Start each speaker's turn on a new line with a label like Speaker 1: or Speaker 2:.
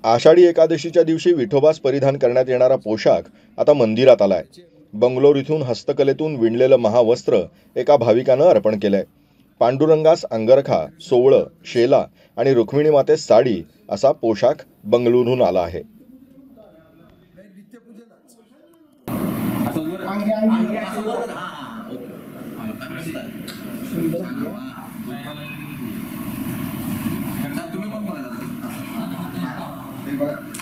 Speaker 1: आषाढी एकादशीच्या दिवशी विठोबास परिधान करण्यात येणारा पोशाख आता मंदिरात आलाय. बंगलोर इथून हस्तकलेतून विणलेलं महावस्त्र एका भाविकानं अर्पण केलंय. पांडुरंगास अंगरखा, सोवळं, शेला आणि रुक्मिणी मातेस साडी असा पोशाख बंगळुरूहून आला आहे.
Speaker 2: तुम्ही पण